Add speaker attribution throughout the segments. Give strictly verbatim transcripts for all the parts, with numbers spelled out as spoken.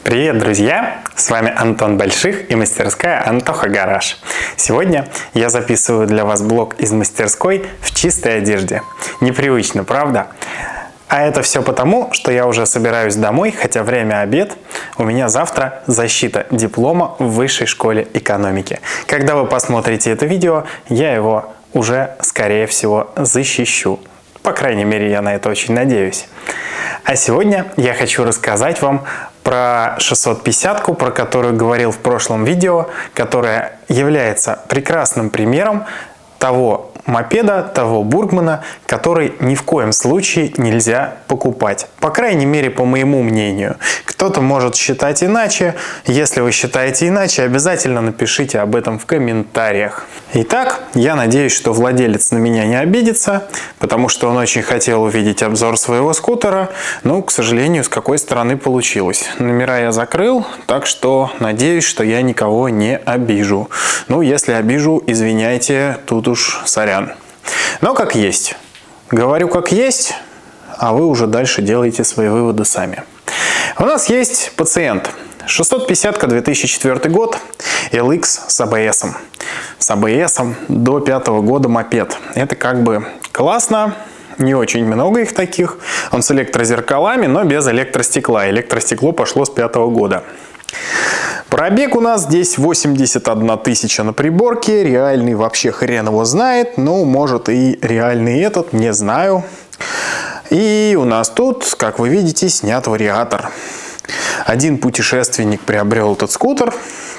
Speaker 1: Привет, друзья! С вами Антон Больших и мастерская Антоха Гараж. Сегодня я записываю для вас блог из мастерской в чистой одежде. Непривычно, правда? А это все потому, что я уже собираюсь домой, хотя время обед. У меня завтра защита диплома в высшей школе экономики. Когда вы посмотрите это видео, я его уже, скорее всего, защищу. По крайней мере, я на это очень надеюсь. А сегодня я хочу рассказать вам про шестьсот пятидесятку, про которую говорил в прошлом видео, которая является прекрасным примером того мопеда, того Бургмана, который ни в коем случае нельзя покупать. По крайней мере, по моему мнению. Кто-то может считать иначе. Если вы считаете иначе, обязательно напишите об этом в комментариях. Итак, я надеюсь, что владелец на меня не обидится, потому что он очень хотел увидеть обзор своего скутера. Но, к сожалению, с какой стороны получилось. Номера я закрыл, так что надеюсь, что я никого не обижу. Ну, если обижу, извиняйте, тут уж сорян. Но как есть. Говорю как есть, а вы уже дальше делаете свои выводы сами. У нас есть пациент. шестьсот пятидесятка, две тысячи четвёртый год, эл икс с а бэ эсом. С а бэ эсом до пятого года мопед. Это как бы классно. Не очень много их таких. Он с электрозеркалами, но без электростекла. Электростекло пошло с пятого года. Пробег у нас здесь восемьдесят одна тысяча на приборке. Реальный вообще хрен его знает. Ну, может и реальный этот, не знаю. И у нас тут, как вы видите, снят вариатор. Один путешественник приобрел этот скутер.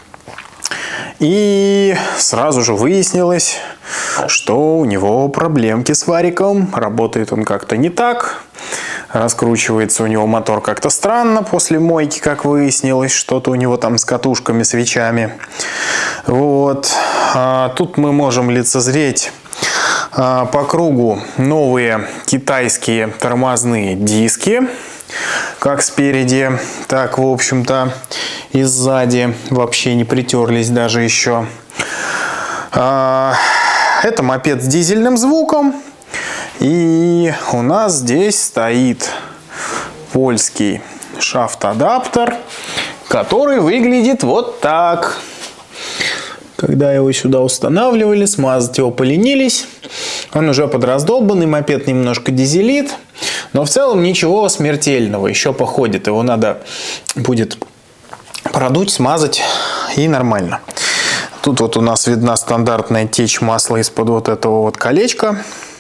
Speaker 1: И сразу же выяснилось, что у него проблемки с вариком. Работает он как-то не так. Раскручивается у него мотор как-то странно после мойки, как выяснилось. Что-то у него там с катушками, свечами. Вот. А тут мы можем лицезреть а, по кругу новые китайские тормозные диски. Как спереди, так, в общем-то, и сзади вообще не притерлись даже еще. А, это мопед с дизельным звуком. И у нас здесь стоит польский шафт-адаптер, который выглядит вот так. Когда его сюда устанавливали, смазать его поленились. Он уже подраздолбанный, мопед немножко дизелит. Но в целом ничего смертельного, еще походит. Его надо будет продуть, смазать и нормально. Тут вот у нас видна стандартная течь масла из-под вот этого вот колечка.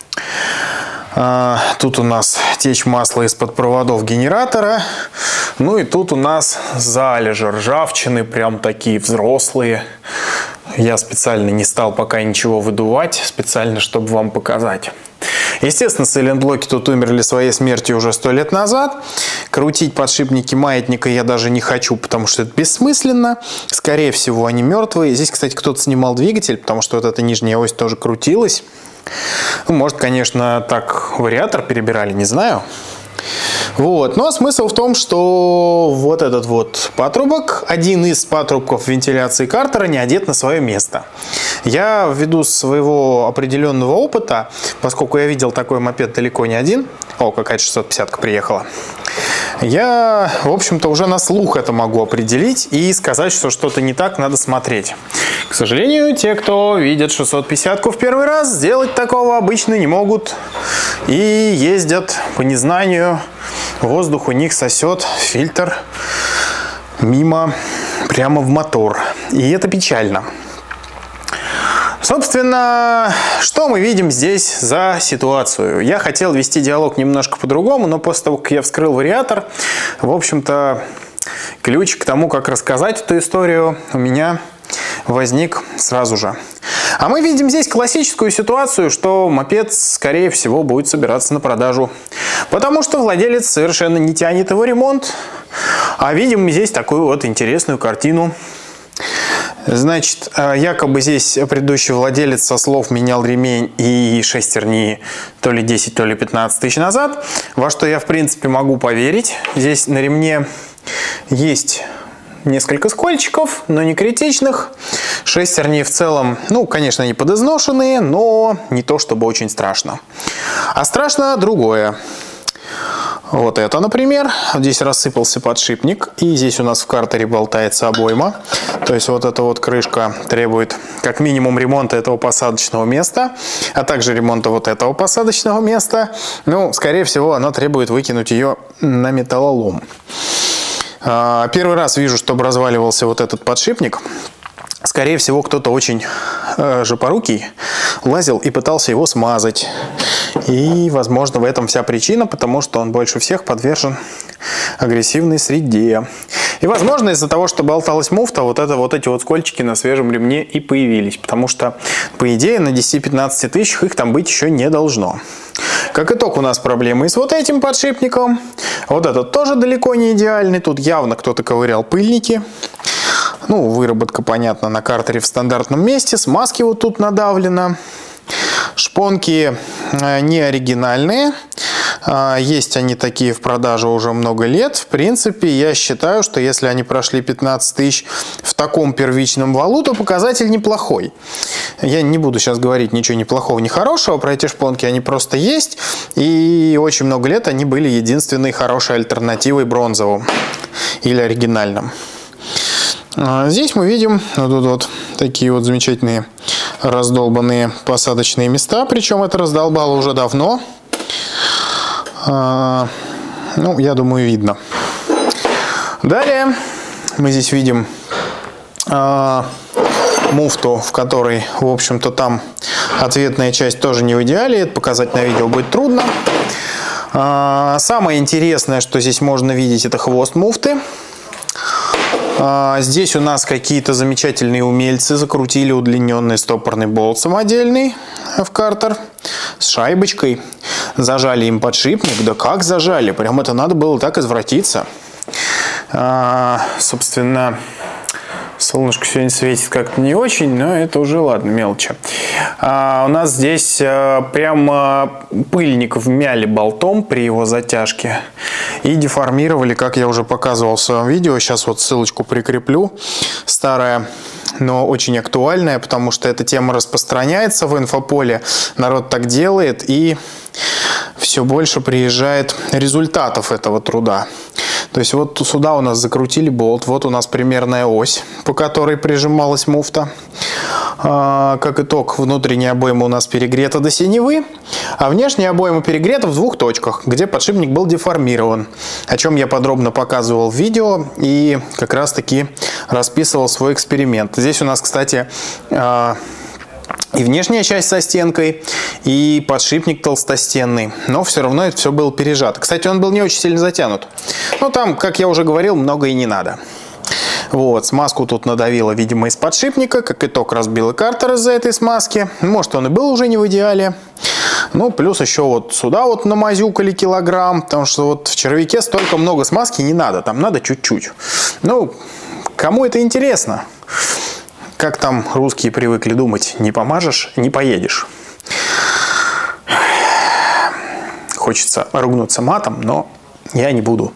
Speaker 1: Тут у нас течь масла из-под проводов генератора. Ну и тут у нас залежи ржавчины, прям такие взрослые. Я специально не стал пока ничего выдувать, специально, чтобы вам показать. Естественно, сайлентблоки тут умерли своей смертью уже сто лет назад. Крутить подшипники маятника я даже не хочу, потому что это бессмысленно. Скорее всего, они мертвые. Здесь, кстати, кто-то снимал двигатель, потому что вот эта нижняя ось тоже крутилась. Ну, может, конечно, так вариатор перебирали, не знаю. Вот. Но смысл в том, что вот этот вот патрубок, один из патрубков вентиляции картера, не одет на свое место. Я ввиду своего определенного опыта, поскольку я видел такой мопед далеко не один, о, какая-то шестьсот пятидесятка приехала, я, в общем-то, уже на слух это могу определить и сказать, что что-то не так, надо смотреть. К сожалению, те, кто видят шестьсот пятидесятку в первый раз, сделать такого обычно не могут. И ездят по незнанию. Воздух у них сосет фильтр мимо, прямо в мотор. И это печально. Собственно, что мы видим здесь за ситуацию? Я хотел вести диалог немножко по-другому, но после того, как я вскрыл вариатор, в общем-то, ключ к тому, как рассказать эту историю, у меня возник сразу же. А мы видим здесь классическую ситуацию, что мопед, скорее всего, будет собираться на продажу. Потому что владелец совершенно не тянет его ремонт. А видим мы здесь такую вот интересную картину. Значит, якобы здесь предыдущий владелец со слов менял ремень и шестерни то ли десять, то ли пятнадцать тысяч назад. Во что я, в принципе, могу поверить. Здесь на ремне есть несколько скольчиков, но не критичных. Шестерни в целом, ну, конечно, они подизношенные, но не то чтобы очень страшно. А страшно другое.
Speaker 2: Вот это, например. Здесь рассыпался подшипник. И здесь у нас в картере болтается обойма. То есть вот эта вот крышка требует как минимум ремонта этого посадочного места, а также ремонта вот этого посадочного места. Ну, скорее всего, она требует выкинуть ее на металлолом. Первый раз вижу, чтобы разваливался вот этот подшипник. Скорее всего, кто-то очень э, жопорукий лазил и пытался его смазать. И, возможно, в этом вся причина, потому что он больше всех подвержен агрессивной среде. И, возможно, из-за того, что болталась муфта, вот, это, вот эти вот скольчики на свежем ремне и появились. Потому что, по идее, на десяти-пятнадцати тысячах их там быть еще не должно. Как итог, у нас проблемы и с вот этим подшипником. Вот этот тоже далеко не идеальный. Тут явно кто-то ковырял пыльники. Ну, выработка, понятно, на картере в стандартном месте. Смазки вот тут надавлено. Шпонки не оригинальные. Есть они такие в продаже уже много лет. В принципе, я считаю, что если они прошли пятнадцать тысяч в таком первичном валу, то показатель неплохой. Я не буду сейчас говорить ничего ни плохого, ни хорошего про эти шпонки. Они просто есть. И очень много лет они были единственной хорошей альтернативой бронзовым или оригинальным. Здесь мы видим вот тут вот такие вот замечательные раздолбанные посадочные места. Причем это раздолбало уже давно. Ну, я думаю, видно. Далее мы здесь видим муфту, в которой, в общем-то, там ответная часть тоже не в идеале. Это показать на видео будет трудно. Самое интересное, что здесь можно видеть, это хвост муфты. Здесь у нас какие-то замечательные умельцы закрутили удлиненный стопорный болт самодельный в картер с шайбочкой. Зажали им подшипник. Да как зажали? Прям это надо было так извратиться. А, собственно, солнышко сегодня светит как-то не очень, но это уже ладно, мелочи. А, у нас здесь а, прям а, пыльник вмяли болтом при его затяжке и деформировали, как я уже показывал в своем видео. Сейчас вот ссылочку прикреплю. Старая, но очень актуальная, потому что эта тема распространяется в инфополе. Народ так делает, и все больше приезжает результатов этого труда. То есть вот сюда у нас закрутили болт, вот у нас примерная ось, по которой прижималась муфта. Как итог, внутренняя обойма у нас перегрета до синевы, а внешняя обойма перегрета в двух точках, где подшипник был деформирован, о чем я подробно показывал в видео и как раз таки расписывал свой эксперимент. Здесь у нас, кстати, и внешняя часть со стенкой, и подшипник толстостенный. Но все равно это все было пережато. Кстати, он был не очень сильно затянут. Но там, как я уже говорил, много и не надо. Вот, смазку тут надавило, видимо, из подшипника. Как итог, разбил и картер из-за этой смазки. Может, он и был уже не в идеале. Ну, плюс еще вот сюда вот намазюкали килограмм. Потому что вот в червяке столько много смазки не надо. Там надо чуть-чуть. Ну, кому это интересно? Как там русские привыкли думать, не помажешь, не поедешь. Хочется ругнуться матом, но я не буду.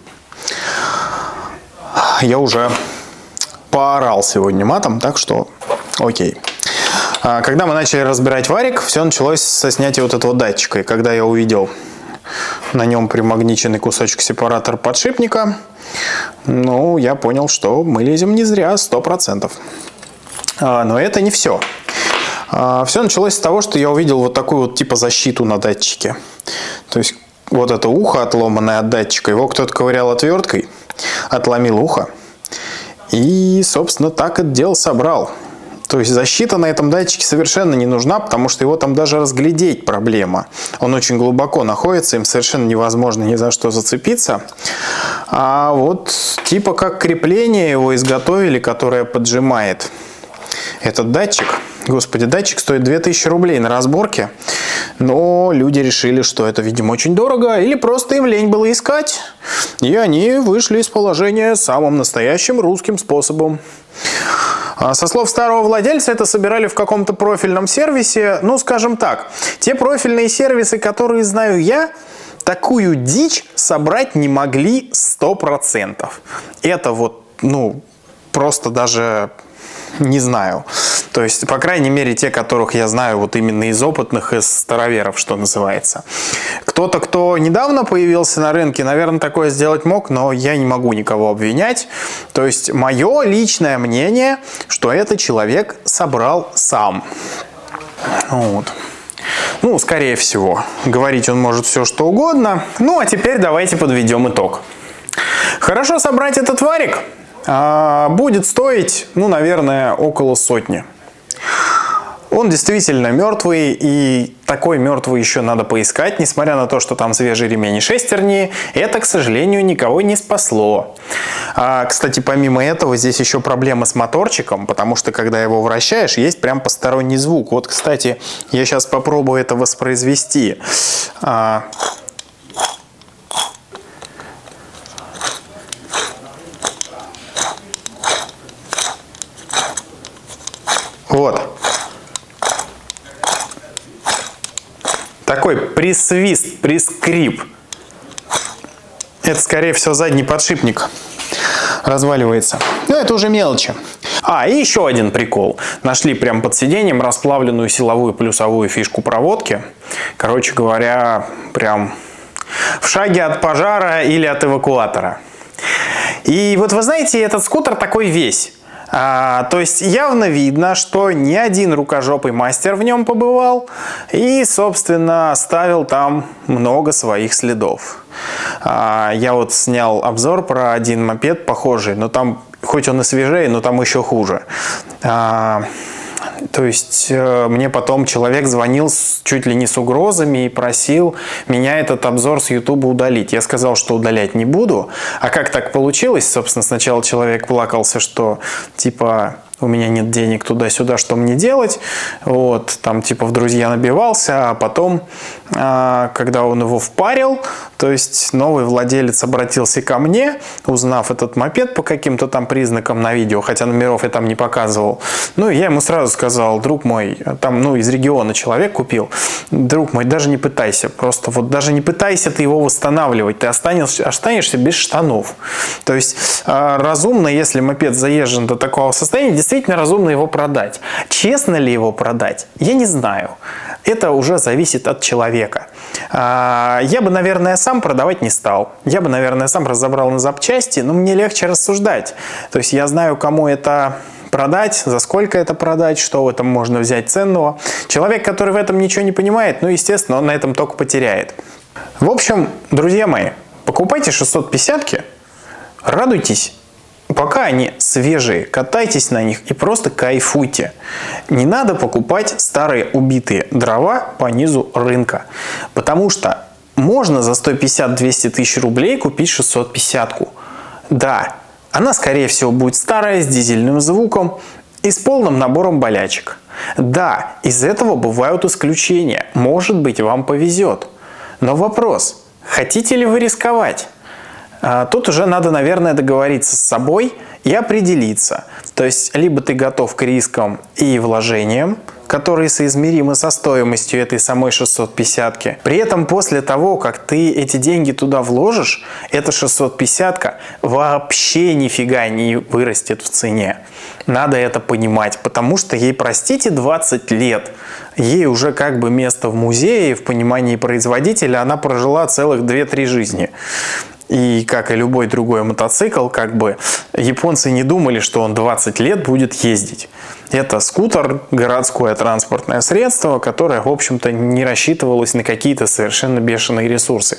Speaker 2: Я уже поорал сегодня матом, так что окей. Когда мы начали разбирать варик, все началось со снятия вот этого датчика. И когда я увидел на нем примагниченный кусочек сепаратора подшипника, ну, я понял, что мы лезем не зря, сто процентов. Но это не все. Все началось с того, что я увидел вот такую вот типа защиту на датчике. То есть вот это ухо отломанное от датчика, его кто-то ковырял отверткой, отломил ухо. И, собственно, так это дело собрал. То есть защита на этом датчике совершенно не нужна, потому что его там даже разглядеть проблема. Он очень глубоко находится, им совершенно невозможно ни за что зацепиться. А вот типа как крепление его изготовили, которое поджимает этот датчик. Господи, датчик стоит две тысячи рублей на разборке. Но люди решили, что это, видимо, очень дорого. Или просто им лень было искать. И они вышли из положения самым настоящим русским способом. Со слов старого владельца, это собирали в каком-то профильном сервисе. Ну, скажем так, те профильные сервисы, которые знаю я, такую дичь собрать не могли сто процентов. Это вот, ну, просто даже не знаю. То есть, по крайней мере, те, которых я знаю вот именно из опытных, из староверов, что называется. Кто-то, кто недавно появился на рынке, наверное, такое сделать мог, но я не могу никого обвинять. То есть, мое личное мнение, что этот человек собрал сам. Вот. Ну, скорее всего. Говорить он может все, что угодно. Ну, а теперь давайте подведем итог. Хорошо собрать этот варик а, будет стоить, ну, наверное, около сотни. Он действительно мертвый, и такой мертвый еще надо поискать, несмотря на то, что там свежий ремень и шестерни. Это, к сожалению, никого не спасло. А, кстати, помимо этого, здесь еще проблема с моторчиком, потому что, когда его вращаешь, есть прям посторонний звук. Вот, кстати, я сейчас попробую это воспроизвести. А... Вот. Такой присвист, прискрип. Это, скорее всего, задний подшипник разваливается. Но это уже мелочи. А, и еще один прикол. Нашли прямо под сиденьем расплавленную силовую плюсовую фишку проводки. Короче говоря, прям в шаге от пожара или от эвакуатора. И вот вы знаете, этот скутер такой весь. А, то есть явно видно, что не один рукожопый мастер в нем побывал и, собственно, оставил там много своих следов. А, я вот снял обзор про один мопед похожий, но там, хоть он и свежее, но там еще хуже. А, то есть мне потом человек звонил с, чуть ли не с угрозами и просил меня этот обзор с ютуба удалить. Я сказал, что удалять не буду. А как так получилось? Собственно, сначала человек плакался, что типа у меня нет денег туда-сюда, что мне делать. Вот, там типа в друзья набивался, а потом, когда он его впарил, то есть новый владелец обратился ко мне, узнав этот мопед по каким-то там признакам на видео, хотя номеров я там не показывал. Ну, и я ему сразу сказал: друг мой, там, ну, из региона человек купил, друг мой, даже не пытайся, просто вот даже не пытайся ты его восстанавливать, ты останешься, останешься без штанов. То есть разумно, если мопед заезжен до такого состояния, действительно разумно его продать. Честно ли его продать? Я не знаю. Это уже зависит от человека. Я бы, наверное, сам продавать не стал. Я бы, наверное, сам разобрал на запчасти, но мне легче рассуждать. То есть я знаю, кому это продать, за сколько это продать, что в этом можно взять ценного. Человек, который в этом ничего не понимает, ну, естественно, он на этом только потеряет. В общем, друзья мои, покупайте шестьсот пятидесятки, радуйтесь. Пока они свежие, катайтесь на них и просто кайфуйте. Не надо покупать старые убитые дрова по низу рынка. Потому что можно за сто пятьдесят — двести тысяч рублей купить шестьсот пятидесятку. Да, она, скорее всего, будет старая, с дизельным звуком и с полным набором болячек. Да, из этого бывают исключения. Может быть, вам повезет. Но вопрос: хотите ли вы рисковать? Тут уже надо, наверное, договориться с собой и определиться. То есть, либо ты готов к рискам и вложениям, которые соизмеримы со стоимостью этой самой шестьсот пятидесятки. При этом после того, как ты эти деньги туда вложишь, эта шестьсот пятидесятка вообще нифига не вырастет в цене. Надо это понимать, потому что ей, простите, двадцать лет. Ей уже как бы место в музее, в понимании производителя она прожила целых две-три жизни. И, как и любой другой мотоцикл, как бы японцы не думали, что он двадцать лет будет ездить. Это скутер, городское транспортное средство, которое, в общем-то, не рассчитывалось на какие-то совершенно бешеные ресурсы.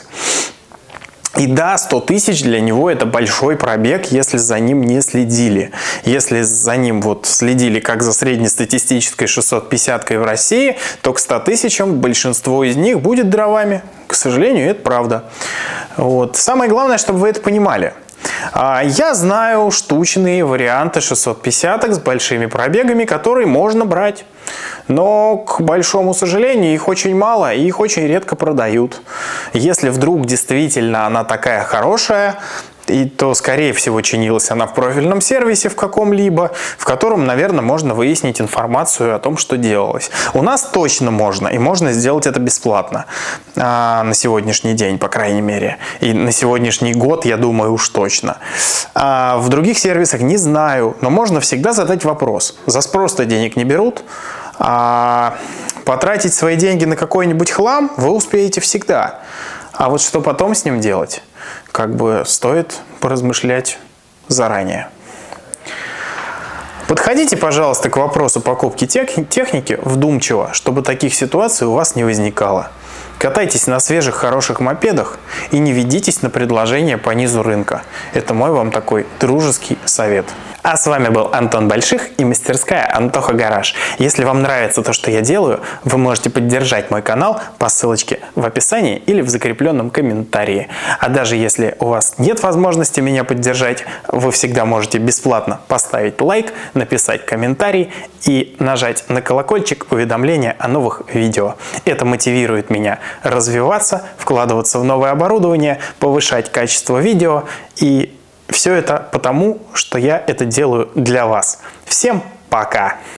Speaker 2: И да, сто тысяч для него это большой пробег, если за ним не следили. Если за ним вот следили как за среднестатистической шестьсот пятидесяткой в России, то к ста тысячам большинство из них будет дровами. К сожалению, это правда. Вот. Самое главное, чтобы вы это понимали. Я знаю штучные варианты шестьсот пятидесяток с большими пробегами, которые можно брать. Но, к большому сожалению, их очень мало и их очень редко продают. Если вдруг действительно она такая хорошая,
Speaker 1: и то, скорее всего, чинилась она в профильном сервисе в каком-либо, в котором, наверное, можно выяснить информацию о том, что делалось. У нас точно можно, и можно сделать это бесплатно а, на сегодняшний день, по крайней мере. И на сегодняшний год, я думаю, уж точно. А в других сервисах не знаю, но можно всегда задать вопрос. За спрос-то денег не берут, а потратить свои деньги на какой-нибудь хлам вы успеете всегда. А вот что потом с ним делать, как бы стоит поразмышлять заранее. Подходите, пожалуйста, к вопросу покупки техники вдумчиво, чтобы таких ситуаций у вас не возникало. Катайтесь на свежих, хороших мопедах и не ведитесь на предложения по низу рынка. Это мой вам такой дружеский совет. А с вами был Антон Больших и мастерская Антоха Гараж. Если вам нравится то, что я делаю, вы можете поддержать мой канал по ссылочке в описании или в закрепленном комментарии. А даже если у вас нет возможности меня поддержать, вы всегда можете бесплатно поставить лайк, написать комментарий и нажать на колокольчик уведомления о новых видео. Это мотивирует меня развиваться, вкладываться в новое оборудование, повышать качество видео, и все это потому, что я это делаю для вас. Всем пока!